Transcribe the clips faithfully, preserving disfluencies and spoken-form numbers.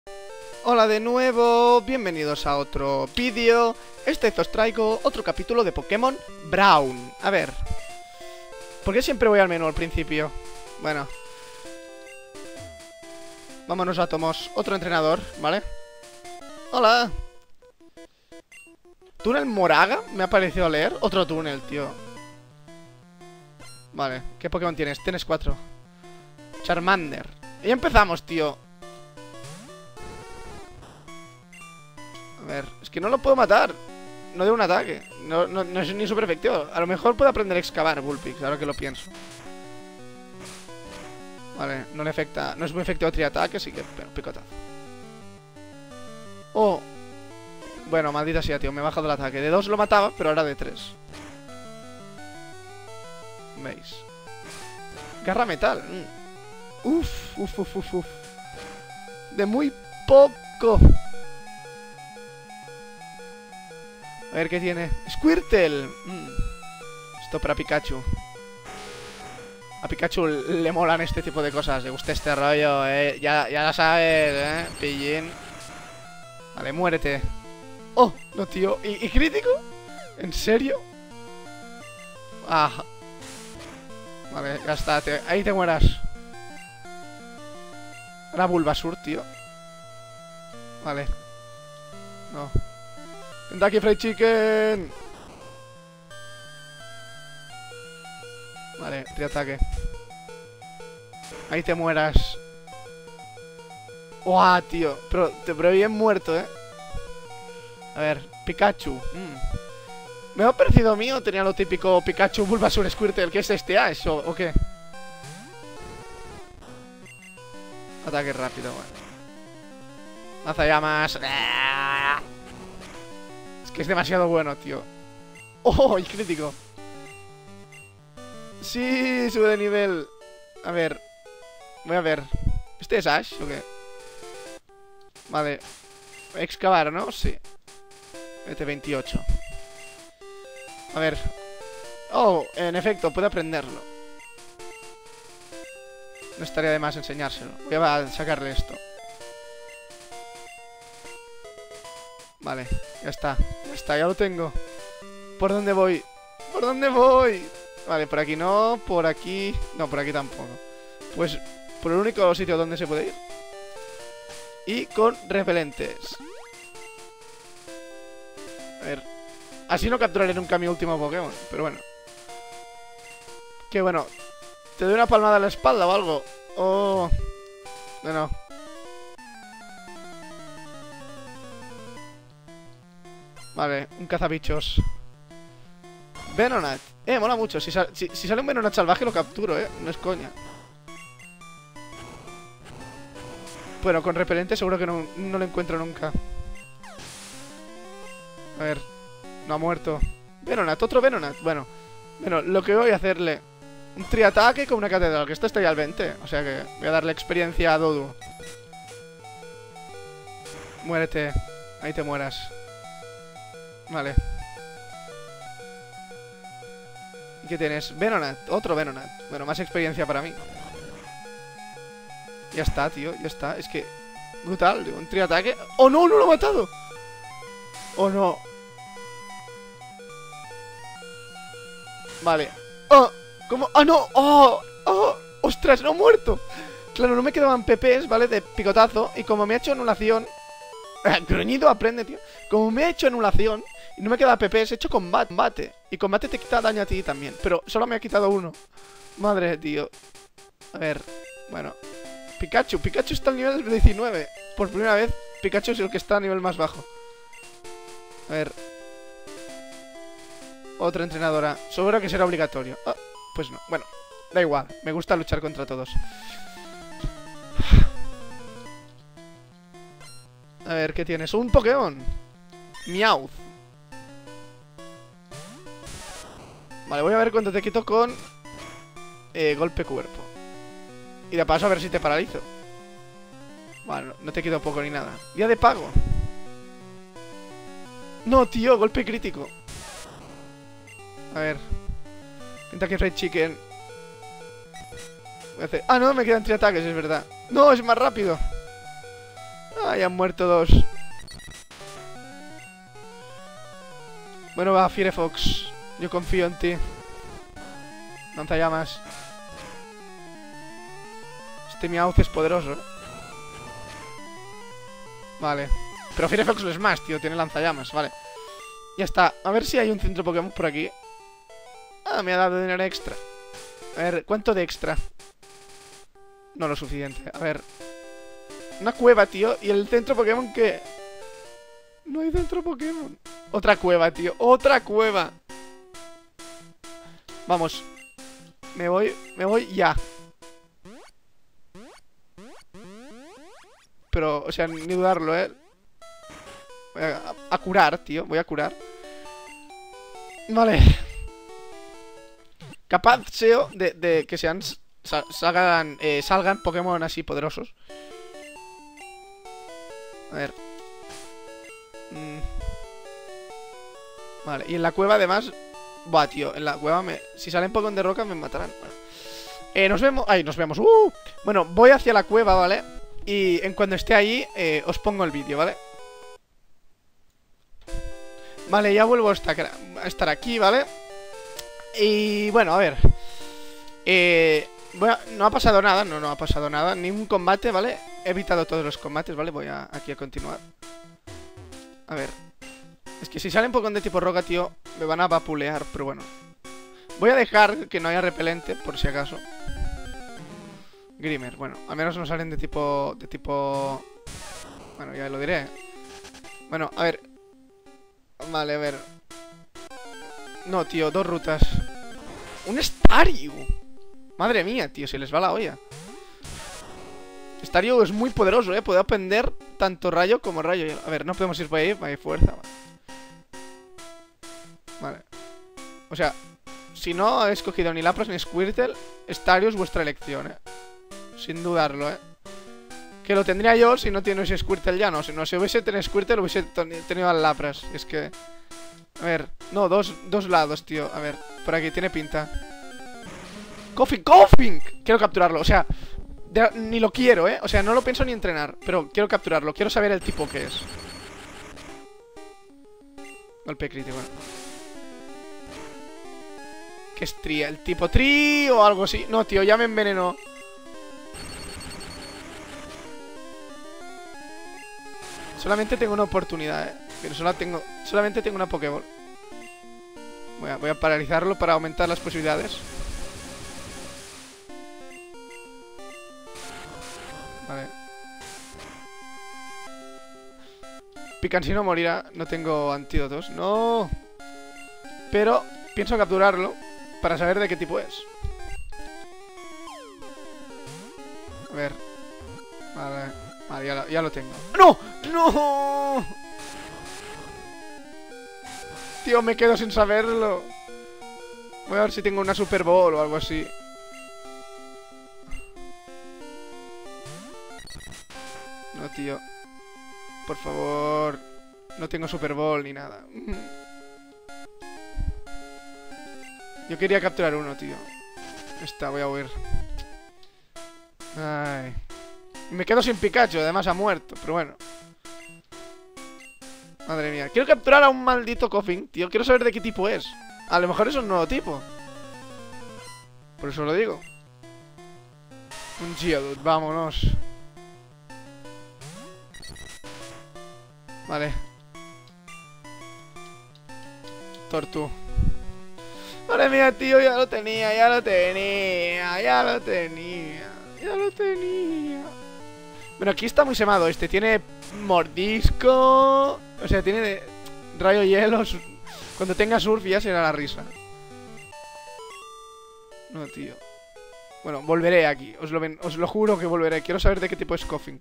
Hola de nuevo, bienvenidos a otro vídeo. Esta vez os traigo otro capítulo de Pokémon Brown. A ver, ¿por qué siempre voy al menú al principio? Bueno, vámonos a Tomos, otro entrenador, ¿vale? Hola. Túnel Moraga, me ha parecido leer. Otro túnel, tío. Vale, ¿qué Pokémon tienes? Tienes cuatro. Charmander. Y empezamos, tío. A ver, es que no lo puedo matar. No de un ataque. No, no, no es ni súper efectivo. A lo mejor puedo aprender a excavar Bullpix, ahora que lo pienso. Vale, no le afecta. No es muy efectivo triataque, así que pero, picotazo. Oh. Bueno, maldita sea, tío. Me he bajado el ataque. De dos lo mataba, pero ahora de tres. ¿Veis? Garra metal. Mm. Uf, uf, uf, uf, uf. De muy poco. A ver qué tiene. Squirtle. Mm. Esto para Pikachu. A Pikachu le molan este tipo de cosas. Le gusta este rollo, eh. Ya, ya lo sabes, eh. Pillín. Vale, muérete. Oh, no, tío. ¿Y, y crítico? ¿En serio? Ah. Vale, ya está. Te, ahí te mueras. Ahora Bulbasur, tío. Vale. No. Kentucky Fried Chicken. Vale, triataque. Ahí te mueras. ¡Uah, tío! Pero, pero bien muerto, ¿eh? A ver, Pikachu. Mm. ¿Me ha parecido mío? Tenía lo típico Pikachu, Bulbasur, Squirtle. ¿Qué es este Ash o, o qué? Ataque rápido, bueno. Lanzallamas. Es que es demasiado bueno, tío. ¡Oh! Y crítico. Sí, sube de nivel. A ver. Voy a ver. ¿Este es Ash o qué? Vale. Excavar, ¿no? Sí. Este veintiocho. A ver. Oh, en efecto, puede aprenderlo. No estaría de más enseñárselo. Voy a sacarle esto. Vale, ya está. Ya está, ya lo tengo. ¿Por dónde voy? ¿Por dónde voy? Vale, por aquí no, por aquí... No, por aquí tampoco. Pues por el único sitio donde se puede ir. Y con repelentes. A ver. Así no capturaré nunca mi último Pokémon, pero bueno. Que bueno. ¿Te doy una palmada a la espalda o algo? Oh. No, no. Vale, un cazabichos. Venonat. Eh, mola mucho. Si, sal si, si sale un Venonat salvaje lo capturo, eh. No es coña. Bueno, con repelente seguro que no, no lo encuentro nunca. A ver. No ha muerto. Venonat, otro Venonat. Bueno. Bueno, lo que voy a hacerle. Un triataque con una catedral. Que esto está ya al veinte. O sea que voy a darle experiencia a Dodu. Muérete. Ahí te mueras. Vale. ¿Y qué tienes? Venonat, otro Venonat. Bueno, más experiencia para mí. Ya está, tío, ya está. Es que... brutal, tío, un triataque. ¡Oh, no! ¡No lo he matado! ¡Oh, no! Vale. ¡Oh! ¿Cómo? ¡Ah, no! ¡Oh! ¡Oh! ¡Ostras! ¡No he muerto! Claro, no me quedaban P Ps, ¿vale? De picotazo. Y como me ha hecho anulación... Gruñido aprende, tío. Como me ha hecho anulación y no me queda P Ps, he hecho combate, combate. Y combate te quita daño a ti también. Pero solo me ha quitado uno. Madre, tío. A ver, bueno. Pikachu, Pikachu está al nivel diecinueve. Por primera vez, Pikachu es el que está a nivel más bajo. A ver. Otra entrenadora. Seguro que será obligatorio. Ah, pues no, bueno, da igual. Me gusta luchar contra todos. A ver, ¿qué tienes? Un Pokémon. Meowth. Vale, voy a ver cuánto te quito con eh, golpe cuerpo. Y de paso a ver si te paralizo. Vale, no te quito poco ni nada. Día de pago. No, tío, golpe crítico. A ver. Kentucky Fried Chicken. Voy a hacer... Ah, no, me quedan tres ataques, es verdad. No, es más rápido. Ay, han muerto dos. Bueno, va, Firefox. Yo confío en ti. Lanzallamas. Este Meowth es poderoso, ¿eh? Vale. Pero Firefox no es más, tío. Tiene lanzallamas, vale. Ya está. A ver si hay un centro Pokémon por aquí. Ah, me ha dado dinero extra. A ver, ¿cuánto de extra? No lo suficiente. A ver. Una cueva, tío. ¿Y el centro Pokémon qué? No hay centro Pokémon. Otra cueva, tío. Otra cueva. Vamos. Me voy. Me voy ya. Pero, o sea, ni dudarlo, ¿eh? Voy a, a curar, tío. Voy a curar. Vale. Capaz, S E O, de, de que sean... Salgan, eh, salgan Pokémon así poderosos. A ver. Mm. Vale, y en la cueva además... Buah, tío, en la cueva me... Si salen Pokémon de roca me matarán. Bueno. Eh, nos vemos... Ay, nos vemos. ¡Uh! Bueno, voy hacia la cueva, ¿vale? Y en cuando esté ahí, eh, os pongo el vídeo, ¿vale? Vale, ya vuelvo a estar, a estar aquí, ¿vale? Y bueno, a ver. Eh... Bueno, no ha pasado nada, no, no ha pasado nada. Ningún combate, ¿vale? He evitado todos los combates, ¿vale? Voy a, aquí a continuar. A ver. Es que si salen Pokémon de tipo roca, tío, me van a vapulear, pero bueno. Voy a dejar que no haya repelente, por si acaso. Grimer, bueno, al menos no salen de tipo... De tipo... Bueno, ya lo diré. Bueno, a ver. Vale, a ver. No, tío, dos rutas. ¡Un Staryu! Madre mía, tío, se les va la olla. Staryu es muy poderoso, eh. Puede aprender tanto rayo como rayo. A ver, no podemos ir por ahí, hay fuerza. Vale. O sea, si no he escogido ni Lapras ni Squirtle, Staryu es vuestra elección, eh. Sin dudarlo, eh. Que lo tendría yo si no tienes Squirtle ya, no. Si no, si hubiese tenido Squirtle, hubiese tenido al Lapras. Es que... A ver, no, dos, dos lados, tío. A ver, por aquí, tiene pinta. ¡Koffing! ¡Koffing! Quiero capturarlo, o sea, de, ni lo quiero, ¿eh? O sea, no lo pienso ni entrenar, pero quiero capturarlo, quiero saber el tipo que es. Golpe crítico, bueno. ¿Qué es tri? ¿El tipo tri o algo así? No, tío, ya me envenenó. Solamente tengo una oportunidad, ¿eh? Pero solo tengo, solamente tengo una Pokéball. Voy a, voy a paralizarlo para aumentar las posibilidades. Vale. Picansino morirá. No tengo antídotos. ¡No! Pero pienso capturarlo para saber de qué tipo es. A ver. Vale. Vale, ya lo, ya lo tengo. ¡No! ¡No! Tío, me quedo sin saberlo. Voy a ver si tengo una Super Bowl o algo así. No, tío. Por favor. No tengo Super Bowl ni nada. Yo quería capturar uno, tío. Esta, voy a huir. Ay. Me quedo sin Pikachu, además ha muerto. Pero bueno. Madre mía. Quiero capturar a un maldito Koffing, tío. Quiero saber de qué tipo es. A lo mejor es un nuevo tipo. Por eso lo digo. Un Geodude, vámonos. Vale. Tortu. Madre mía, tío, ya lo tenía, ya lo tenía, ya lo tenía, ya lo tenía. Bueno, aquí está muy semado este. Tiene mordisco. O sea, tiene de rayo hielo. Cuando tenga surf ya será la risa. No, tío. Bueno, volveré aquí. Os lo, ven, os lo juro que volveré. Quiero saber de qué tipo es Koffing.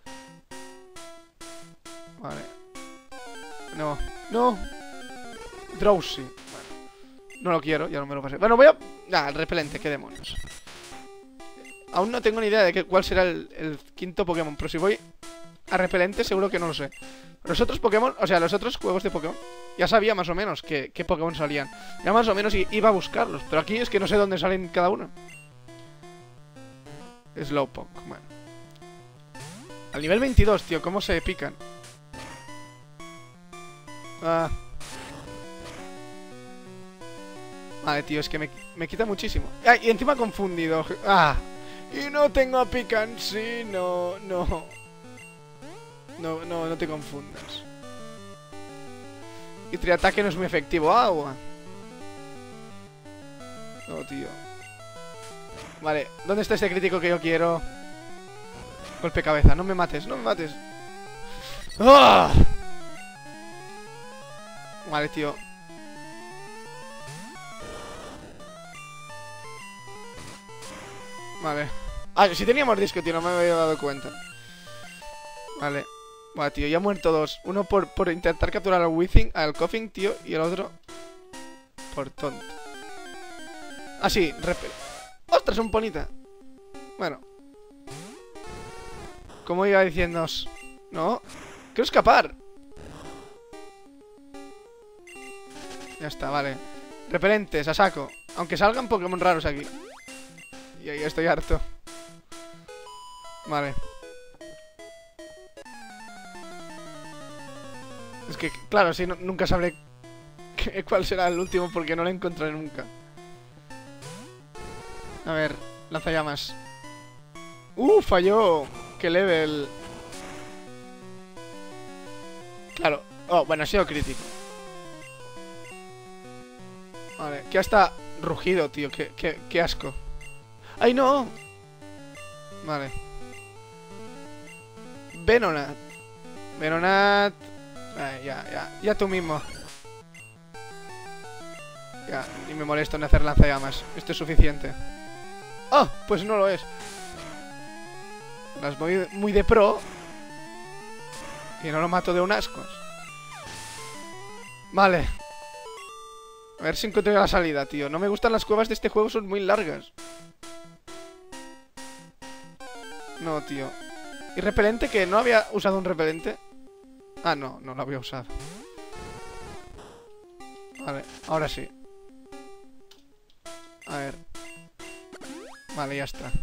Vale. No, no. Drowsy. Bueno, no lo quiero, ya no me lo pasé. Bueno, voy a... Ah, el repelente, qué demonios. Aún no tengo ni idea de qué, cuál será el, el quinto Pokémon. Pero si voy a repelente seguro que no lo sé. Los otros Pokémon, o sea, los otros juegos de Pokémon, ya sabía más o menos qué, qué Pokémon salían. Ya más o menos iba a buscarlos. Pero aquí es que no sé dónde salen cada uno. Slowpoke, bueno. Al nivel veintidós, tío, ¿cómo se pican? Ah. Vale, tío, es que me, me quita muchísimo. Ah, y encima confundido. Ah. Y no tengo a pican, sí, no, no. No, no, no te confundas. Y triataque no es muy efectivo. Agua. No, tío. Vale, ¿dónde está este crítico que yo quiero? Golpe cabeza, no me mates, no me mates. ¡Ah! Vale, tío. Vale. Ah, sí teníamos disco, tío, no me había dado cuenta. Vale. Vale, tío, ya han muerto dos. Uno por, por intentar capturar al Withing, al Coffin, tío, y el otro por tonto. Ah, sí, repel. ¡Ostras, un ponita! Bueno. Como iba diciéndoos. No. Quiero escapar. Ya está, vale. Repelentes, a saco. Aunque salgan Pokémon raros aquí. Y ahí estoy harto. Vale. Es que, claro, sí, no, nunca sabré qué, cuál será el último porque no lo encontraré nunca. A ver, lanzallamas. ¡Uh! Falló. ¡Qué level! Claro. Oh, bueno, ha sido crítico. Vale, que hasta rugido, tío. Qué, qué, qué asco. ¡Ay, no! Vale. Venonat. Venonat. Ay, ya, ya. Ya tú mismo. Ya, ni me molesto en hacer lanzallamas. Esto es suficiente. ¡Ah! Oh, pues no lo es. Las voy muy de pro. Y no lo mato de un asco. Vale. A ver si encuentro la salida, tío. No me gustan las cuevas de este juego, son muy largas. No, tío. ¿Y repelente? ¿Que no había usado un repelente? Ah, no, no lo había usado. Vale, ahora sí. A ver. Vale, ya está.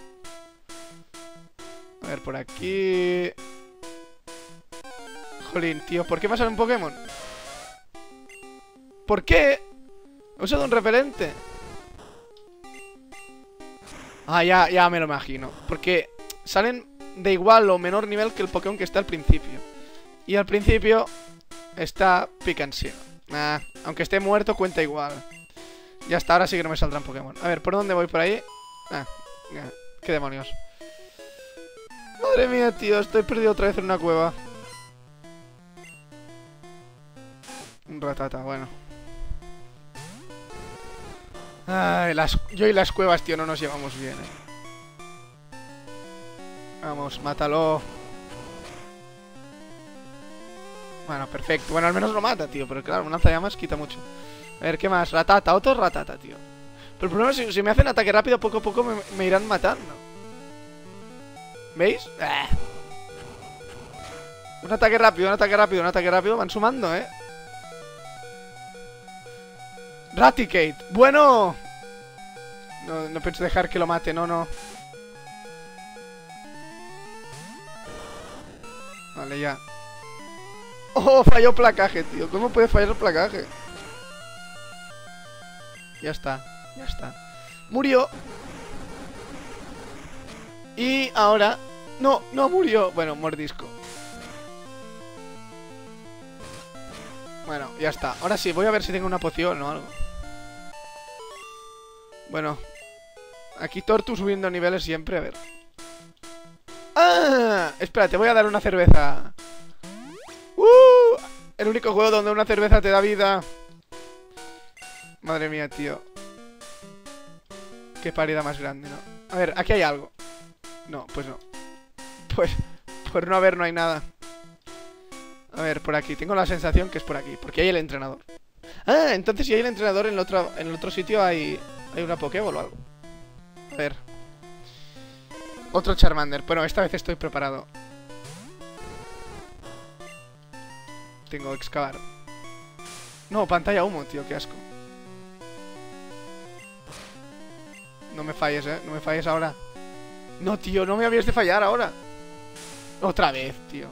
A ver, por aquí... Jolín, tío, ¿por qué me sale un Pokémon? ¿Por qué? He usado un repelente. Ah, ya, ya me lo imagino. Porque salen de igual o menor nivel que el Pokémon que está al principio. Y al principio está Picansino. Nah, aunque esté muerto cuenta igual. Ya hasta ahora sí que no me saldrán Pokémon. A ver, ¿por dónde voy? ¿Por ahí? Ah, ya. ¿Qué demonios? Madre mía, tío, estoy perdido otra vez en una cueva. Un ratata, bueno. Ay, las... yo y las cuevas, tío, no nos llevamos bien, eh. Vamos, mátalo. Bueno, perfecto. Bueno, al menos lo mata, tío. Pero claro, un lanzallamas quita mucho. A ver, ¿qué más? Ratata, otro ratata, tío. Pero el problema es que si, si me hacen ataque rápido, poco a poco me, me irán matando. ¿Veis? ¡Ah! Un ataque rápido, un ataque rápido, un ataque rápido. Van sumando, ¿eh? Raticate. Bueno. No, no pienso dejar que lo mate, no, no. Vale, ya. Oh, falló placaje, tío. ¿Cómo puede fallar el placaje? Ya está, ya está. Murió. Y ahora... No, no murió. Bueno, mordisco. Bueno, ya está. Ahora sí, voy a ver si tengo una poción o algo. Bueno. Aquí Tortu subiendo niveles siempre, a ver. ¡Ah! Espérate, voy a dar una cerveza. ¡Uh! El único juego donde una cerveza te da vida. Madre mía, tío. Qué parida más grande, ¿no? A ver, aquí hay algo. No, pues no. Pues, por no haber no hay nada. A ver, por aquí. Tengo la sensación que es por aquí. Porque hay el entrenador. Ah, entonces si hay el entrenador en el otro, en el otro sitio hay, hay una Pokéball o algo. A ver. Otro Charmander. Bueno, esta vez estoy preparado. Tengo que excavar. No, pantalla humo, tío, qué asco. No me falles, eh. No me falles ahora. No, tío, no me habías de fallar ahora. Otra vez, tío.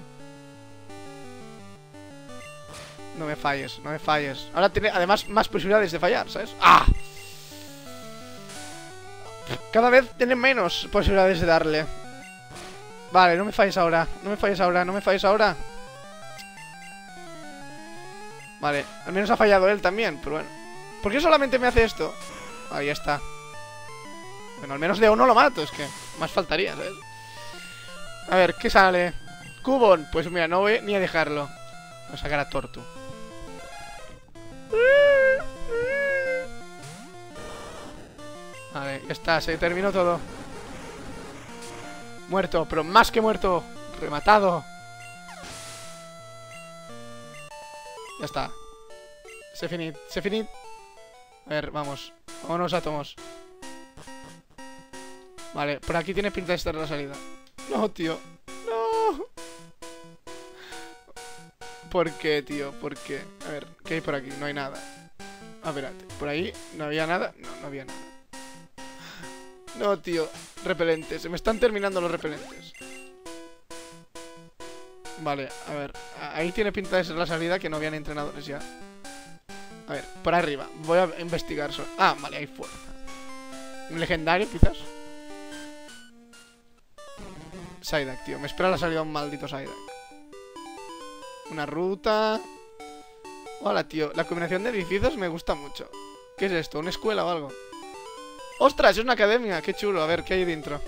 No me falles, no me falles. Ahora tiene además más posibilidades de fallar, ¿sabes? ¡Ah! Cada vez tiene menos posibilidades de darle. Vale, no me falles ahora. No me falles ahora, no me falles ahora. Vale, al menos ha fallado él también, pero bueno. ¿Por qué solamente me hace esto? Ahí está. Bueno, al menos de uno lo mato, es que más faltaría, ¿sabes? A ver, ¿qué sale? Cubon, pues mira, no voy ni a dejarlo. Voy a sacar a Tortu. Vale, ya está, se terminó todo. Muerto, pero más que muerto. Rematado. Ya está. Se finit, se finit. A ver, vamos. Vámonos átomos. Vale, por aquí tiene pinta de estar la salida. No, tío. No. ¿Por qué, tío? ¿Por qué? A ver, ¿qué hay por aquí? No hay nada. Ah, espérate. ¿Por ahí no había nada? No, no había nada. No, tío. Repelentes. Se me están terminando los repelentes. Vale, a ver. Ahí tiene pinta de ser la salida, que no habían entrenadores ya. A ver, por arriba. Voy a investigar sobre... Ah, vale, hay fuerza. ¿Un legendario, quizás? Psyduck, tío. Me espera la salida un maldito Psyduck. Una ruta. Hola, tío. La combinación de edificios me gusta mucho. ¿Qué es esto? ¿Una escuela o algo? ¡Ostras! Es una academia. Qué chulo. A ver, ¿qué hay dentro?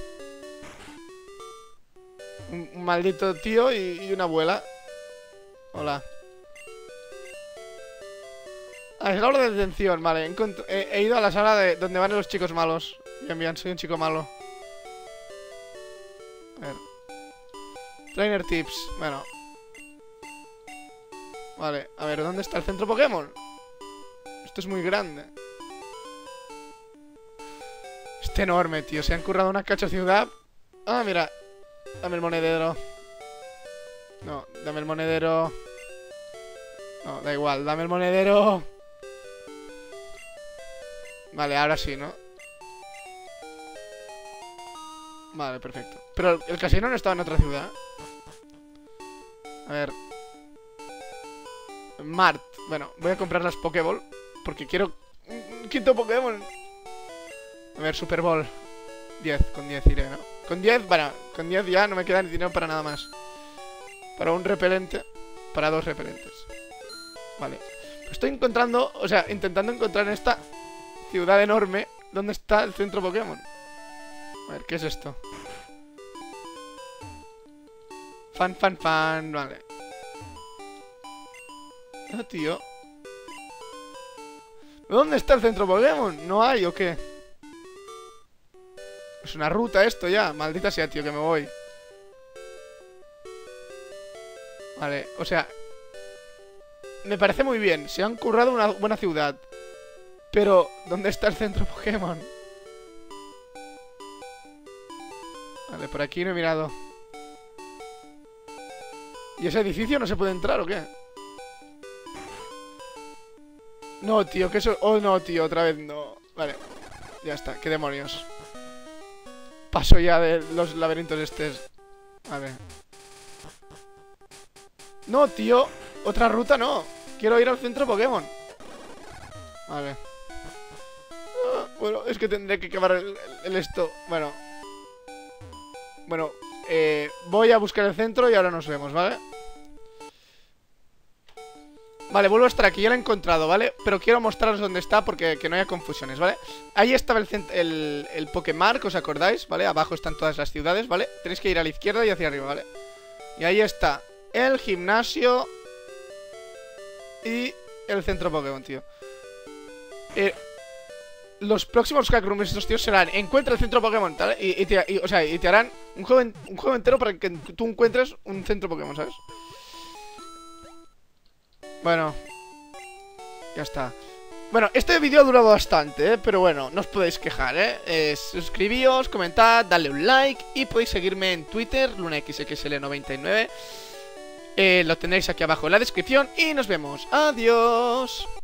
Un, un maldito tío y, y una abuela. Hola. Ah, es la hora de detención. Vale, he, he ido a la sala de donde van los chicos malos. Bien, bien, soy un chico malo. A ver. Trainer tips. Bueno. Vale, a ver, ¿dónde está el centro Pokémon? Esto es muy grande. Este enorme, tío. Se han currado una cacho ciudad. Ah, mira. Dame el monedero. No, dame el monedero. No, da igual, dame el monedero. Vale, ahora sí, ¿no? Vale, perfecto. Pero el casino no estaba en otra ciudad. A ver. Mart. Bueno, voy a comprar las Pokéball porque quiero un quinto Pokémon. A ver, Super Ball. diez, con diez iré, ¿no? Con diez, bueno, con diez ya no me queda ni dinero para nada más. Para un repelente. Para dos repelentes. Vale. Estoy encontrando, o sea, intentando encontrar en esta ciudad enorme dónde está el centro Pokémon. A ver, ¿qué es esto? Fan, fan, fan, vale. Ah, tío. ¿Dónde está el centro Pokémon? ¿No hay o qué? Es una ruta esto ya. Maldita sea, tío, que me voy. Vale, o sea, me parece muy bien. Se han currado una buena ciudad. Pero, ¿dónde está el centro Pokémon? Vale, por aquí no he mirado. ¿Y ese edificio no se puede entrar o qué? No, tío, que eso... Oh, no, tío, otra vez no. Vale, ya está, qué demonios. Paso ya de los laberintos estos. A ver. No, tío, otra ruta no. Quiero ir al centro Pokémon. Vale. Ah, bueno, es que tendré que quemar el, el, el esto. Bueno. Bueno, eh, voy a buscar el centro y ahora nos vemos, ¿vale? Vale, vuelvo a estar aquí, ya lo he encontrado, ¿vale? Pero quiero mostraros dónde está porque que no haya confusiones, ¿vale? Ahí estaba el, el, el Pokémark, ¿os acordáis? ¿Vale? Abajo están todas las ciudades, ¿vale? Tenéis que ir a la izquierda y hacia arriba, ¿vale? Y ahí está el gimnasio y el centro Pokémon, tío. Eh, los próximos Cackrooms estos tíos serán: encuentra el centro Pokémon, ¿vale? Y, y, te, y, o sea, y te harán un juego, un juego entero para que tú encuentres un centro Pokémon, ¿sabes? Bueno, ya está. Bueno, este vídeo ha durado bastante, ¿eh? Pero bueno, no os podéis quejar, ¿eh? eh suscribíos, comentad, dadle un like. Y podéis seguirme en Twitter, lunaxxl noventa y nueve. eh, Lo tenéis aquí abajo en la descripción. Y nos vemos, adiós.